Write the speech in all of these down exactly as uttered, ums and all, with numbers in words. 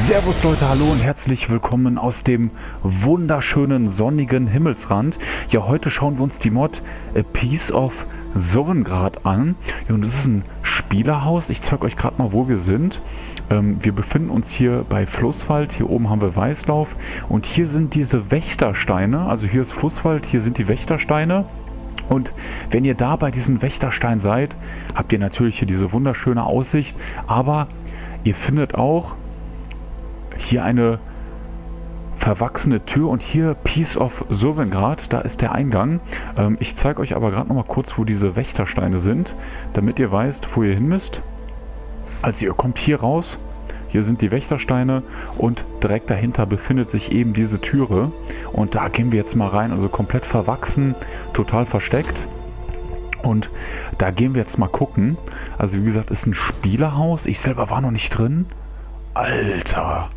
Servus Leute, hallo und herzlich willkommen aus dem wunderschönen sonnigen Himmelsrand. Ja, heute schauen wir uns die Mod A Piece of Sovngrad an. Ja, und das ist ein Spielerhaus. Ich zeige euch gerade mal, wo wir sind. Ähm, wir befinden uns hier bei Flusswald. Hier oben haben wir Weißlauf. Und hier sind diese Wächtersteine. Also hier ist Flusswald, hier sind die Wächtersteine. Und wenn ihr da bei diesen Wächterstein seid, habt ihr natürlich hier diese wunderschöne Aussicht. Aber ihr findet auch hier eine verwachsene Tür und hier Piece of Sovngrad, da ist der Eingang. Ähm, ich zeige euch aber gerade noch mal kurz, wo diese Wächtersteine sind, damit ihr weißt, wo ihr hin müsst. Also ihr kommt hier raus, hier sind die Wächtersteine und direkt dahinter befindet sich eben diese Türe. Und da gehen wir jetzt mal rein, also komplett verwachsen, total versteckt. Und da gehen wir jetzt mal gucken. Also wie gesagt, ist ein Spielerhaus. Ich selber war noch nicht drin. Alter.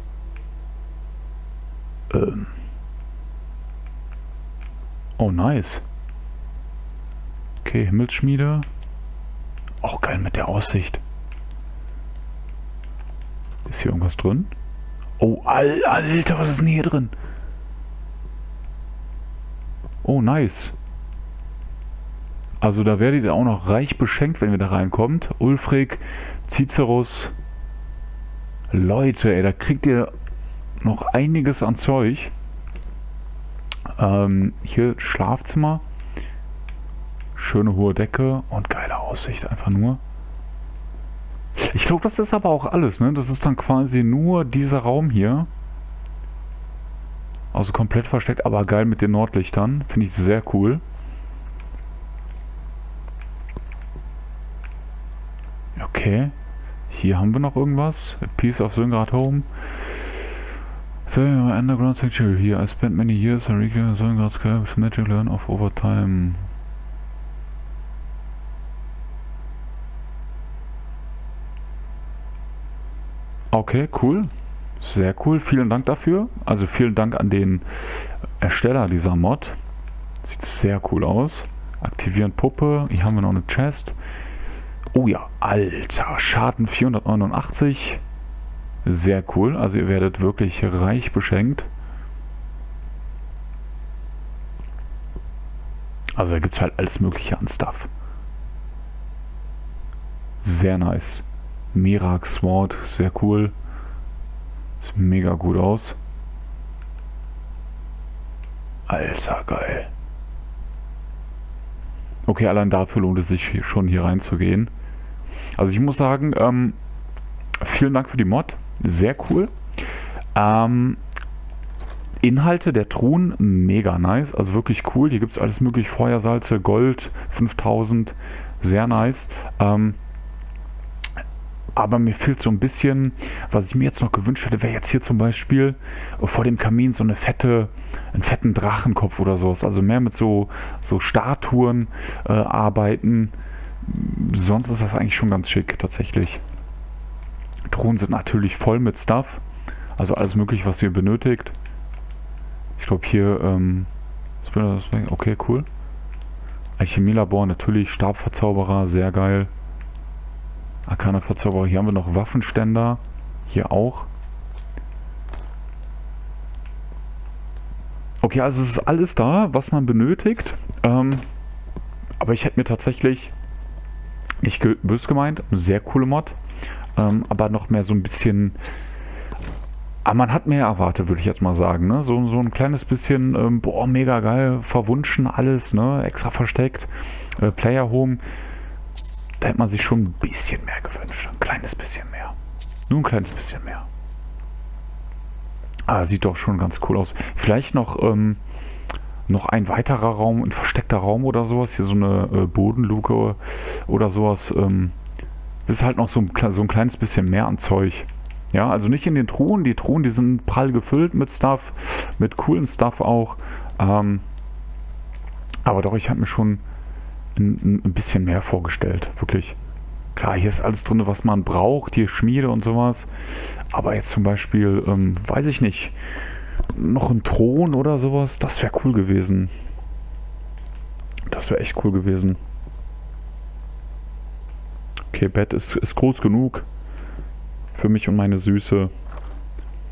Ähm. Oh, nice. Okay, Himmelsschmiede. Auch geil mit der Aussicht. Ist hier irgendwas drin? Oh, Al Alter, was ist denn hier drin? Oh, nice. Also da werdet ihr auch noch reich beschenkt, wenn ihr da reinkommt. Ulfric, Cicerus. Leute, ey, da kriegt ihr noch einiges an Zeug. Ähm, hier Schlafzimmer. Schöne hohe Decke und geile Aussicht einfach nur. Ich glaube, das ist aber auch alles, ne? Das ist dann quasi nur dieser Raum hier. Also komplett versteckt, aber geil mit den Nordlichtern. Finde ich sehr cool. Okay. Hier haben wir noch irgendwas. A Piece of Sovngrad Home. So, underground sector here. I spent many years on regular Sovngrad Scraps, magic learn of over time. Okay, cool. Sehr cool. Vielen Dank dafür. Also vielen Dank an den Ersteller dieser Mod. Sieht sehr cool aus. Aktivieren Puppe. Hier haben wir noch eine Chest. Oh ja, Alter. Schaden vierhundertneunundachtzig. Sehr cool. Also ihr werdet wirklich reich beschenkt. Also da gibt es halt alles mögliche an Stuff. Sehr nice. Mirak Sword, sehr cool. Sieht mega gut aus. Alter, geil. Okay, allein dafür lohnt es sich schon hier reinzugehen. Also ich muss sagen, ähm, vielen Dank für die Mod. Sehr cool. Ähm, Inhalte der Truhen, mega nice. Also wirklich cool. Hier gibt es alles mögliche. Feuersalze, Gold, fünftausend. Sehr nice. Ähm, aber mir fehlt so ein bisschen, was ich mir jetzt noch gewünscht hätte, wäre jetzt hier zum Beispiel vor dem Kamin so eine fette, einen fetten Drachenkopf oder sowas. Also mehr mit so, so Statuen äh, arbeiten. Sonst ist das eigentlich schon ganz schick, tatsächlich. Truhen sind natürlich voll mit Stuff. Also alles mögliche, was ihr benötigt. Ich glaube hier, ähm, okay, cool. Alchemielabor, natürlich, Stabverzauberer, sehr geil. Arkana-Verzauberer, hier haben wir noch Waffenständer. Hier auch. Okay, also es ist alles da, was man benötigt. Ähm, aber ich hätte mir tatsächlich, nicht böse gemeint, eine sehr coole Mod. Ähm, aber noch mehr so ein bisschen... Aber man hat mehr erwartet, würde ich jetzt mal sagen. Ne? So, so ein kleines bisschen, ähm, boah, mega geil, verwunschen alles, ne? Extra versteckt. Äh, Player Home. Da hätte man sich schon ein bisschen mehr gewünscht. Ein kleines bisschen mehr. Nur ein kleines bisschen mehr. Ah, sieht doch schon ganz cool aus. Vielleicht noch, ähm, noch ein weiterer Raum, ein versteckter Raum oder sowas. Hier so eine äh, Bodenluke oder sowas. Ähm, das ist halt noch so ein, so ein kleines bisschen mehr an Zeug. Ja, also nicht in den Truhen. Die Truhen, die sind prall gefüllt mit Stuff. Mit coolen Stuff auch. Ähm, aber doch, ich habe mir schon ein, ein bisschen mehr vorgestellt. Wirklich. Klar, hier ist alles drin, was man braucht. Hier Schmiede und sowas. Aber jetzt zum Beispiel, ähm, weiß ich nicht, noch ein Thron oder sowas. Das wäre cool gewesen. Das wäre echt cool gewesen. Okay, Bett ist, ist groß genug. Für mich und meine Süße.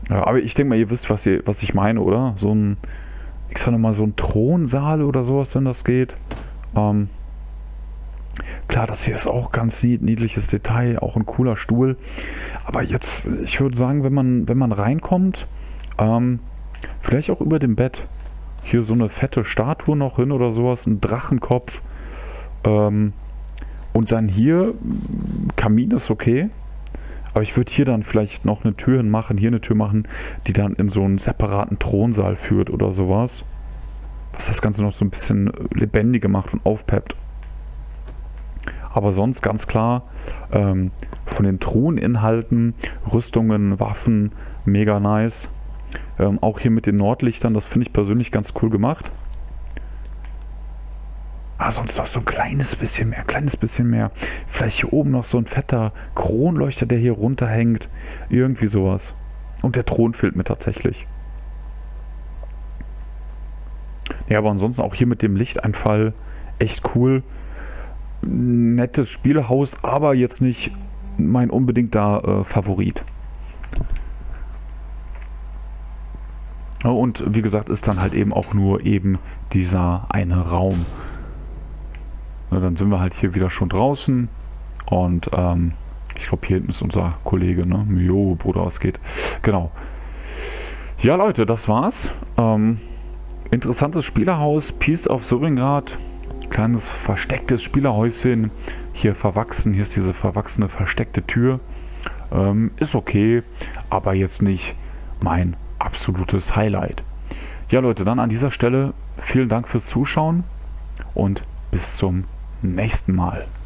Ja, aber ich denke mal, ihr wisst, was, ihr, was ich meine, oder? So ein, ich sag nochmal, so ein Thronsaal oder sowas, wenn das geht. Ähm, klar, das hier ist auch ganz nied, niedliches Detail, auch ein cooler Stuhl. Aber jetzt, ich würde sagen, wenn man, wenn man reinkommt, ähm, vielleicht auch über dem Bett. Hier so eine fette Statue noch hin oder sowas, ein Drachenkopf. Ähm, und dann hier, Kamin ist okay. Aber ich würde hier dann vielleicht noch eine Tür hinmachen, hier eine Tür machen, die dann in so einen separaten Thronsaal führt oder sowas. Was das Ganze noch so ein bisschen lebendiger macht und aufpeppt. Aber sonst ganz klar, ähm, von den Throninhalten, Rüstungen, Waffen, mega nice. Ähm, auch hier mit den Nordlichtern, das finde ich persönlich ganz cool gemacht. Ah, sonst noch so ein kleines bisschen mehr, kleines bisschen mehr. Vielleicht hier oben noch so ein fetter Kronleuchter, der hier runterhängt. Irgendwie sowas. Und der Thron fehlt mir tatsächlich. Ja, aber ansonsten auch hier mit dem Lichteinfall echt cool. Nettes Spielhaus, aber jetzt nicht mein unbedingter äh, Favorit. Und wie gesagt, ist dann halt eben auch nur eben dieser eine Raum. Na, dann sind wir halt hier wieder schon draußen. Und ähm, ich glaube, hier hinten ist unser Kollege, ne? Jo, Bruder, was geht? Genau. Ja, Leute, das war's. Ähm, interessantes Spielerhaus, Peace of Söringrad. Kleines verstecktes Spielerhäuschen. Hier verwachsen, hier ist diese verwachsene, versteckte Tür. Ähm, ist okay, aber jetzt nicht mein absolutes Highlight. Ja, Leute, dann an dieser Stelle vielen Dank fürs Zuschauen und bis zum nächsten Mal.